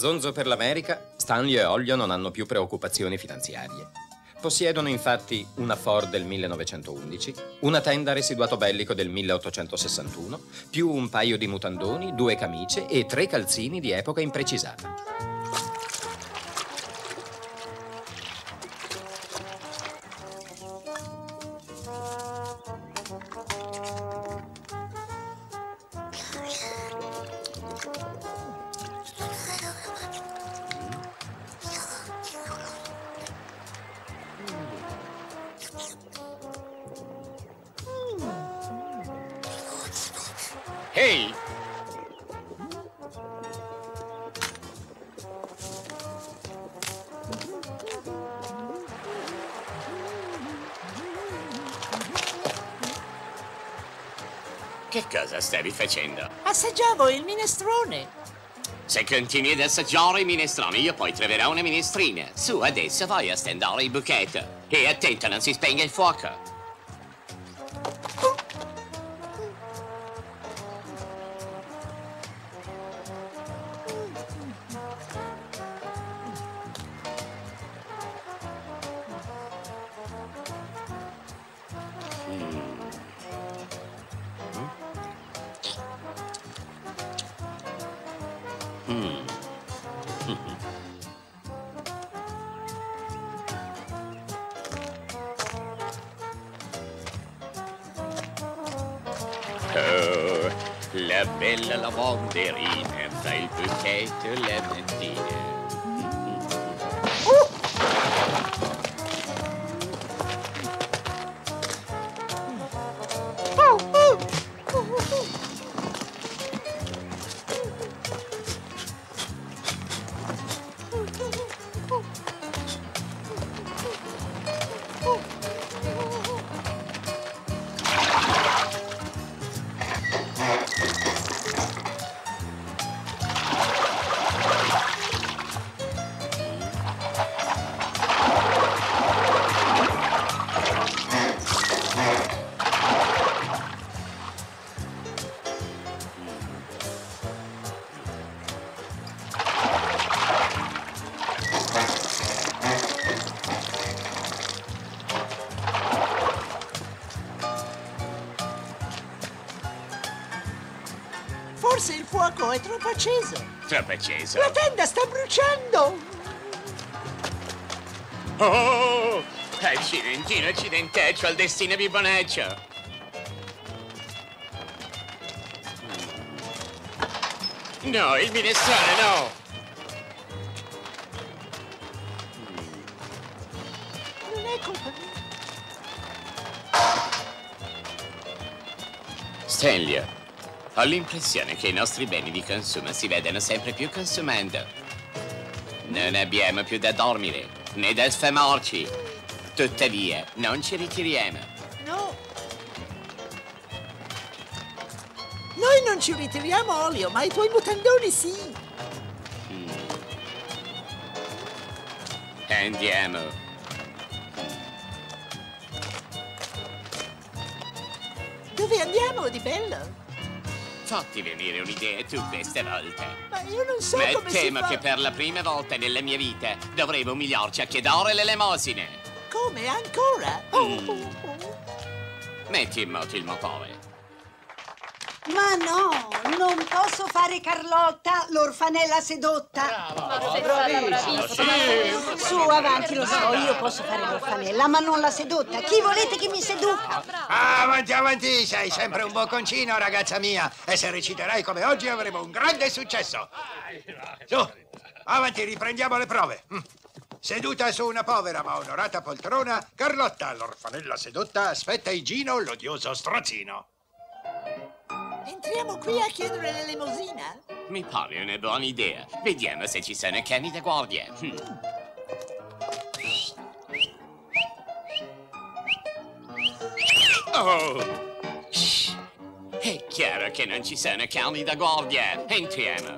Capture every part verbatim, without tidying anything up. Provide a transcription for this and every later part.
zonzo per l'America, Stanley e Ollio non hanno più preoccupazioni finanziarie. Possiedono infatti una Ford del millenovecentoundici, una tenda residuato bellico del milleottocentosessantuno, più un paio di mutandoni, due camicie e tre calzini di epoca imprecisata. Ehi! Che cosa stavi facendo? Assaggiavo il minestrone. Se continui ad assaggiare i minestroni, io poi troverò una minestrina. Su, adesso vai a stendere il buchetto. E attento, non si spenga il fuoco. Oh, la bella lavanderina fa il buchetto la mattina. Forse il fuoco è troppo acceso. Troppo acceso. La tenda sta bruciando. Oh! Accidentino, accidenteccio, al destino bibboneccio. No, il minestrone, no! Non è colpa mia. Stanley, ho l'impressione che i nostri beni di consumo si vedano sempre più consumando. Non abbiamo più da dormire, né da sfamarci. Tuttavia, non ci ritiriamo. No. Noi non ci ritiriamo, Olio, ma i tuoi mutandoni sì. Mm. Andiamo. Dove andiamo di bello? Fatti venire un'idea tu queste volte. Ma io non so Ma come si temo fa. che per la prima volta nella mia vita dovremo umiliarci a chiedere l'elemosine. Come? Ancora? Oh, Mm. oh, oh. Metti in moto il motore. Ma no, non posso fare Carlotta, l'orfanella sedotta. Su, avanti, lo so, io posso fare l'orfanella, ma non la sedotta. Chi volete che mi seduca? Ah, avanti, avanti, sei sempre un bocconcino, ragazza mia. E se reciterai come oggi avremo un grande successo. Su, avanti, riprendiamo le prove. Mm. Seduta su una povera ma onorata poltrona, Carlotta, l'orfanella sedotta, aspetta Igino, l'odioso strozzino. Entriamo qui a chiedere l'elemosina? Mi pare una buona idea. Vediamo se ci sono cani da guardia. Mm. Oh! Shh. È chiaro che non ci sono cani da guardia. Entriamo.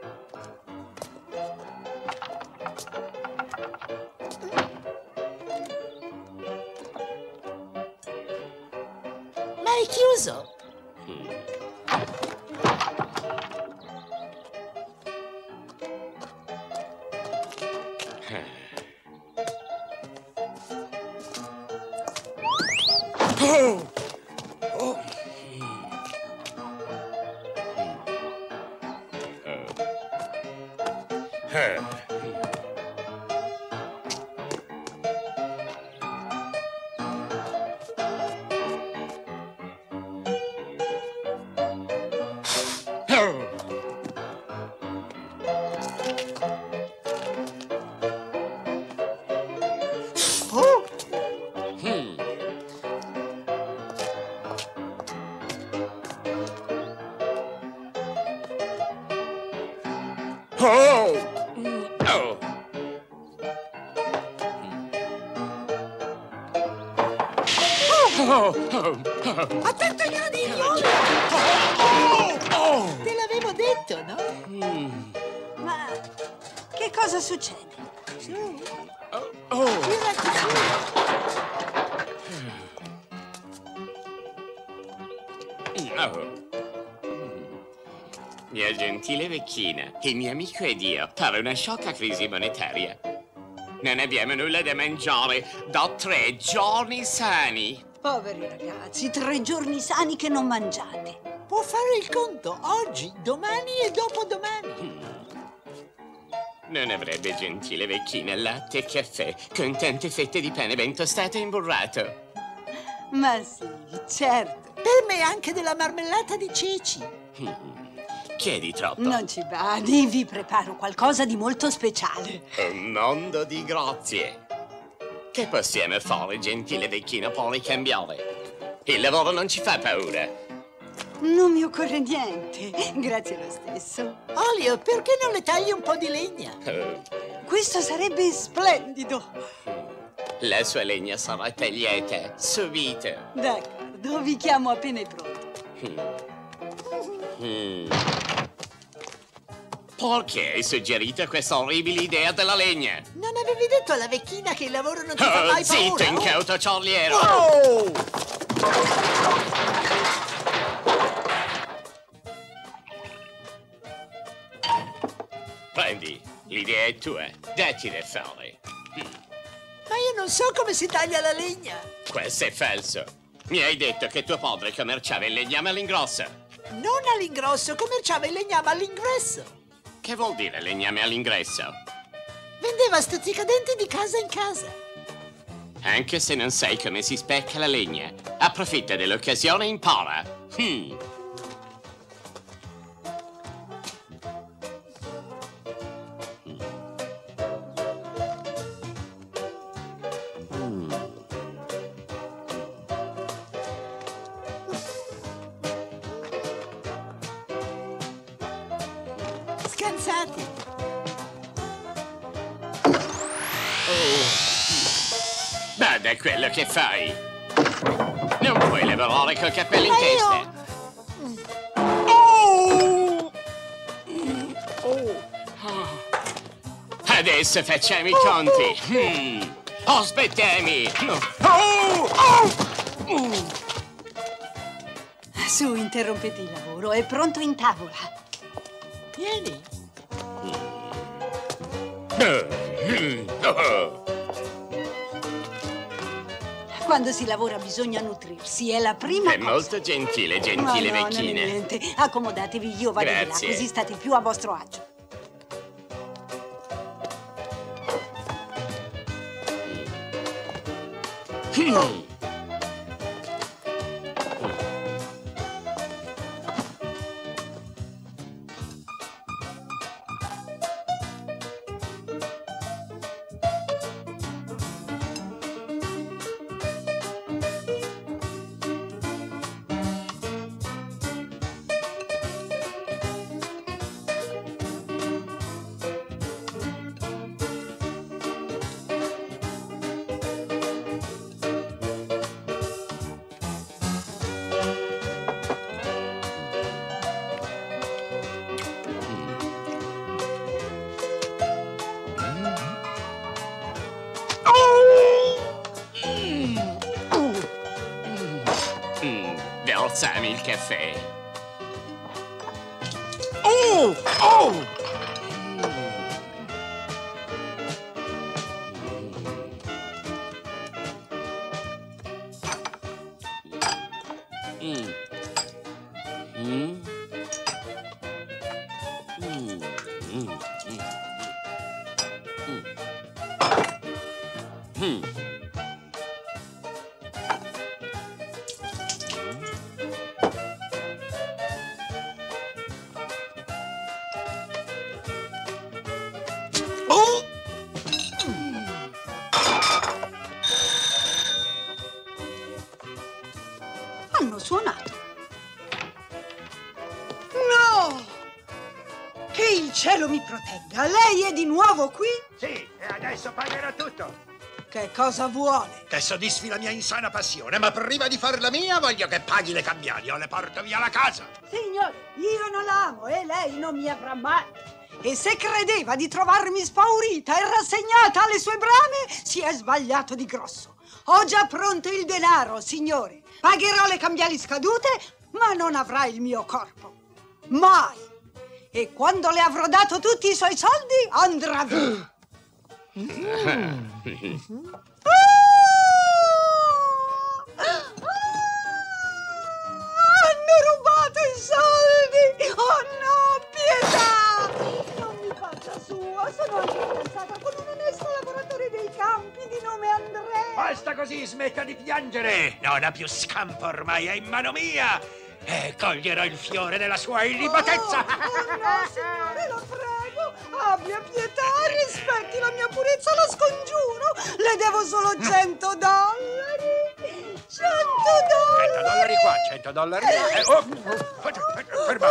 Ma è chiuso. Attento ai gradini, Olio! Te l'avevo detto, no? Ma che cosa succede? Su. Tirati su. Mia gentile vecchina, il mio amico ed io, per una sciocca crisi monetaria, non abbiamo nulla da mangiare da tre giorni sani. Poveri ragazzi, tre giorni sani che non mangiate. Può fare il conto oggi, domani e dopodomani. Non avrebbe, gentile vecchina, latte e caffè con tante fette di pane ben tostate e imburrato. Ma sì, certo. Per me anche della marmellata di ceci. Chiedi troppo. Non ci badi, vi preparo qualcosa di molto speciale. Un mondo di grazie. Che possiamo fare, gentile vecchina, per ricambiare? Il lavoro non ci fa paura. Non mi occorre niente. Grazie lo stesso. Olio, perché non le tagli un po' di legna? Oh. Questo sarebbe splendido. La sua legna sarà tagliata subito. D'accordo, vi chiamo appena è pronto. Mm. Perché hai suggerito questa orribile idea della legna? Non avevi detto alla vecchina che il lavoro non ti fa Oh, mai zitto, paura? incauto ciorliero! Oh! Prendi, l'idea è tua. Datti da fare. Ma io non so come si taglia la legna. Questo è falso. Mi hai detto che tuo padre commerciava il legname all'ingrosso. Non all'ingrosso, commerciava il legname all'ingresso. Che vuol dire legname all'ingresso? Vendeva stuzzicadenti di casa in casa. Anche se non sai come si specca la legna, approfitta dell'occasione e impara. Hmm. Scansati. Bada a quello che fai. Non puoi lavorare col cappello in Ma testa. Oh! Adesso facciamo i conti. Hmm. Aspettami. Su, interrompete il lavoro, è pronto in tavola. Vieni. Quando si lavora bisogna nutrirsi, è la prima È cosa. molto gentile, gentile Ma no, non è vecchina. niente. Accomodatevi, io vado di là, Grazie. così state più a vostro agio. Hmm. Mm, versami il caffè. Oh! Oh! Mm. Mm. Mm. Mm. Mm. Mm. Hanno suonato. No! Che il cielo mi protegga. Lei è di nuovo qui? Sì, e adesso pagherò tutto. Che cosa vuole? Che soddisfi la mia insana passione, ma prima di far la mia voglio che paghi le cambiali o le porto via la casa. Signore, io non l'amo e lei non mi avrà mai. E se credeva di trovarmi spaurita e rassegnata alle sue brame, si è sbagliato di grosso. Ho già pronto il denaro, signore. Pagherò le cambiali scadute, ma non avrà il mio corpo. Mai! E quando le avrò dato tutti i suoi soldi, andrà via. Mm. Ah! Hanno rubato i soldi! Oh no, pietà! Non mi faccia sua, sono anche fidanzata con un onesto lavoratore dei campi di nome Andrea. Basta così, smetta di piangere! Non ha più scampo ormai, è in mano mia! E coglierò il fiore della sua illibatezza! Oh, oh no, signore, la prego! Abbia pietà, rispetti la mia purezza, la scongiuro! Le devo solo cento dollari! Cento dollari! Cento dollari qua, cento dollari là! Eh, oh, ferma!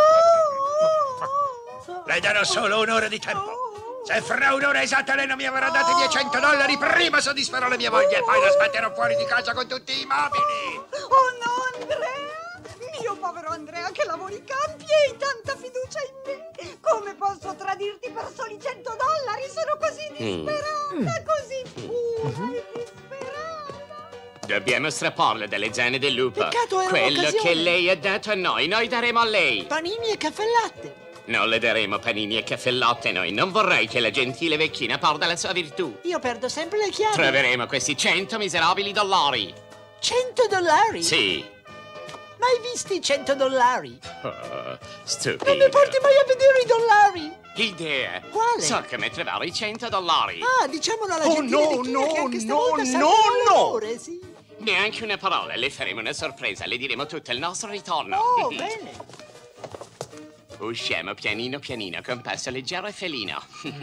Le darò solo un'ora di tempo! Se fra un'ora esatta lei non mi avrà dato i miei cento dollari, prima soddisferò le mie voglie e poi la sbatterò fuori di casa con tutti i mobili! Oh no, Andrea! Mio povero Andrea che lavori i campi e hai tanta fiducia in me! Come posso tradirti per soli cento dollari? Sono così disperata, così pura e disperata! Dobbiamo strapparle dalle zane del lupo. Peccato, era Quello un'occasione. che lei ha dato a noi, noi daremo a lei. Panini e caffè latte. Non le daremo panini e caffè latte noi. Non vorrei che la gentile vecchina perda la sua virtù. Io perdo sempre le chiavi. Troveremo questi cento miserabili dollari. cento dollari? Sì. Mai visti cento dollari? Oh, stupido. Non mi porti mai a vedere i dollari? Idea. Quale? So come trovare i cento dollari. Ah, diciamolo alla Oh, gentile no, vecchina no, che anche no, stavolta no, salverà no. l'onore, sì. Neanche una parola. Le faremo una sorpresa. Le diremo tutto il nostro ritorno. Oh, bene. Usciamo pianino pianino con passo leggero e felino.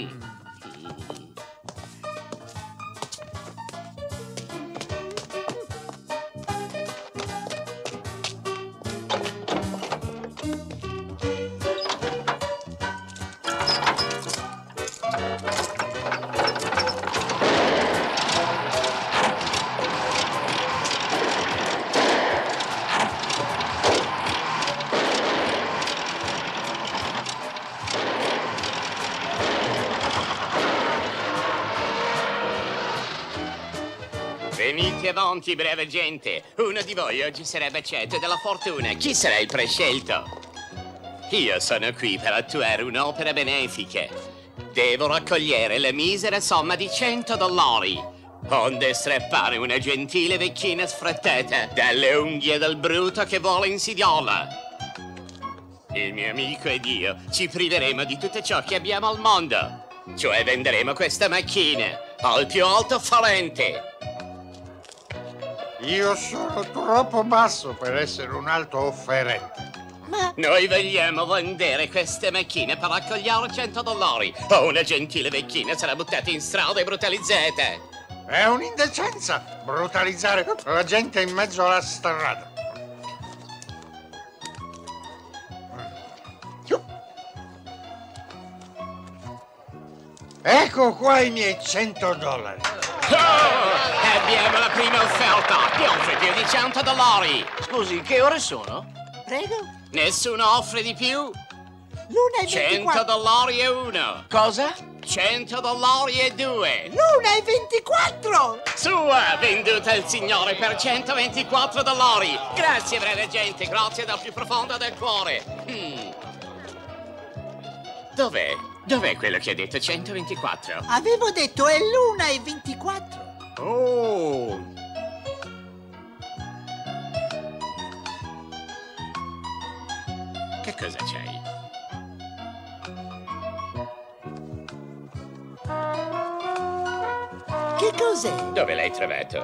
Venite avanti, brava gente. Uno di voi oggi sarebbe ceto della fortuna. Chi sarà il prescelto? Io sono qui per attuare un'opera benefica. Devo raccogliere la misera somma di cento dollari, onde strappare una gentile vecchina sfrattata dalle unghie del bruto che vuole insidiarla. Il mio amico ed io ci priveremo di tutto ciò che abbiamo al mondo. Cioè venderemo questa macchina al più alto farente. Io sono troppo basso per essere un alto offerente. Ma Noi vogliamo vendere queste macchine per raccogliere cento dollari. O una gentile vecchina sarà buttata in strada e brutalizzata. È un'indecenza brutalizzare la gente in mezzo alla strada. Ecco qua i miei cento dollari. Oh, abbiamo la prima offerta. Chi offre più di cento dollari? Scusi, che ore sono? prego? Nessuno offre di più? L'una e cento ventiquattro. dollari e uno. Cosa? cento dollari e due. L'una e ventiquattro. Sua, venduta al signore per centoventiquattro dollari. Grazie, brava gente, grazie dal più profondo del cuore. Mm. Dov'è? Dov'è quello che ha detto centoventiquattro? Avevo detto è l'una e ventiquattro. Oh! Che cosa c'hai? Che cos'è? Dove l'hai trovato?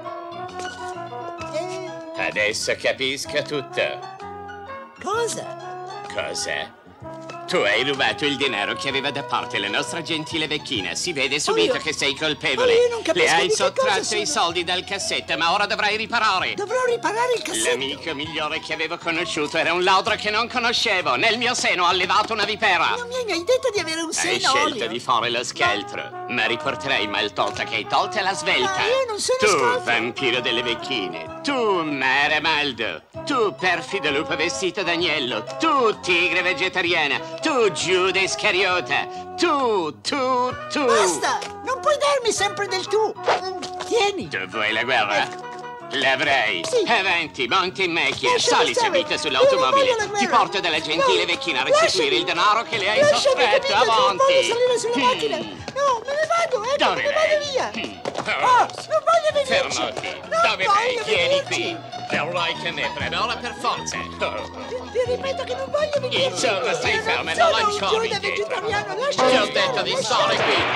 Eh, Adesso capisco tutto. cosa? Cosa? Tu hai rubato il denaro che aveva da parte la nostra gentile vecchina. Si vede subito Olio. che sei colpevole. Olio, io non capisco Le hai di che cosa sottratto sono. i soldi dal cassetto, ma ora dovrai riparare. Dovrò riparare il cassetto. L'amico migliore che avevo conosciuto era un ladro che non conoscevo. Nel mio seno ha allevato una vipera. Non mi hai mai detto di avere un Hai seno, scelto Olio. di fare lo scheletro, ma riporterai il mal tolta che hai tolta la svelta. Ma io non sono Tu, scaltro. vampiro delle vecchine. Tu, Mare Maldo. Tu, perfido lupo vestito d'agnello. Tu, tigre vegetariana. Tu, Giuda Iscariota. Tu, tu, tu. Basta! Non puoi darmi sempre del tu. Mm, Tieni. Tu vuoi la guerra? L'avrai. Sì. Avanti, monti in macchina. Lasciami Sali stare. subito Io sull'automobile. non voglio la Ti guerra. porto dalla gentile No, vecchina a restituire lasciami. il denaro che le hai Lasciami, sottratto. capite che non Avanti. voglio salire sulla Mm. macchina. No, me ne vado, ecco, Dove me ne vai? vado via. Mm. Oh, non voglio venirci. Fermati. Non Dove vai? voglio Vieni venirci. qui. Verrai che me preme ora per forza. Ti, ti ripeto che non voglio venirci. Insomma, stai Io non ferma e sono non un lanciarmi Giuda indietro. vegetariano, lasciami Ti ho stare, detto di lasciami. stare qui.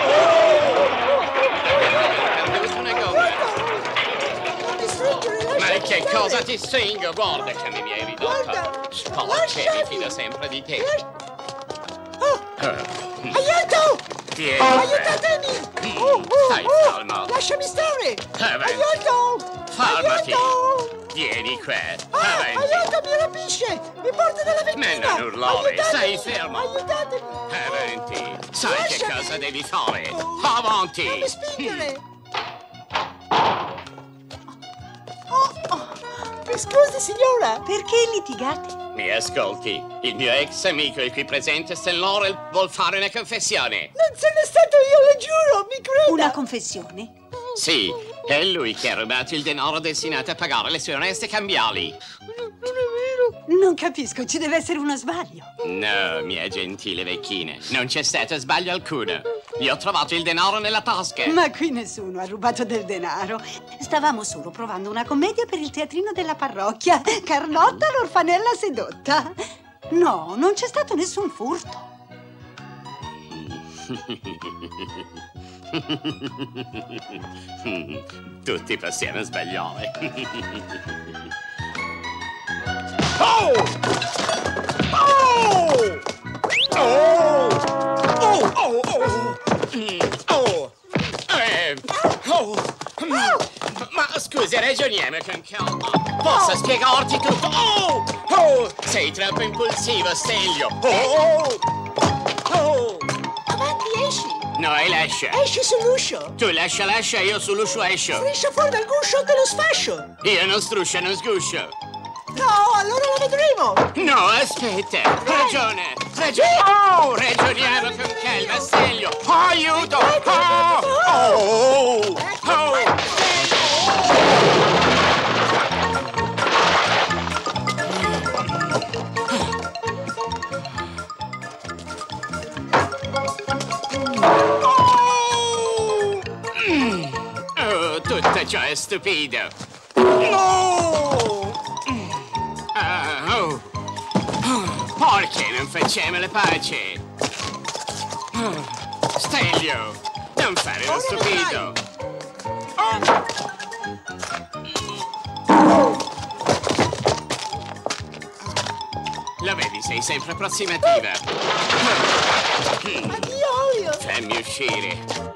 Ho perduto una gomma. Non mi stringere, lasciami Ma che stare. cosa ti stringo? Guarda che mi hai Guarda, ridotto. Spalacce, mi lasciami. fido sempre di te. Oh, Ah. aiuto! Tieni. Aiutatemi! Mm, Oh, oh, stai oh, calmo. lasciami stare! Avanti. Aiuto! Fermati. Aiuto! Vieni qua. Ah, Avanti. aiuto, mi rapisce! Mi porta dalla Ma vecchina! non urlare, Aiutatemi! stai fermo. Aiutatemi! Avanti. Sai che Lasciami. cosa devi fare? Oh, Avanti. Non mi spingere! Oh, oh. Mi scusi, signora! Perché litigate? Mi ascolti? Il mio ex amico, il qui presente, Stellore, vuol fare una confessione. Non sono stato io, le giuro, mi creda! Una confessione? Sì, è lui che ha rubato il denaro destinato a pagare le sue oneste cambiali. Non è vero! Non capisco, ci deve essere uno sbaglio. No, mia gentile vecchina, non c'è stato sbaglio alcuno. Gli ho trovato il denaro nella tasca. Ma qui nessuno ha rubato del denaro. Stavamo solo provando una commedia per il teatrino della parrocchia. Carlotta, l'orfanella sedotta. No, non c'è stato nessun furto. Tutti possiamo sbagliare. Oh! Oh! Oh! Oh! Oh! Oh! Oh! Eh, oh! Ma scusi, ragioniamo con calma. Posso spiegarti tutto? Oh! Oh! Sei troppo impulsivo, Stelio. Oh! Oh! Avanti, esci! No, e lascia. Esci sull'uscio! Tu lascia, lascia, io sull'uscio escio. Striscia fuori dal guscio, te lo sfascio! Io non struscio, non sguscio. No, allora lo vedremo! No, aspetta. Ragione. Ragione. Oh! Ragioniamo con calma, Stelio. Aiuto! Oh! Oh! Oh! Oh, tutto ciò è stupido. No! Ah, oh. Oh, perché non facciamo la pace? Oh, Stelio, non fare lo Ora stupido. Lo vedi, sei sempre approssimativa. Addio, Olio! Fammi uscire.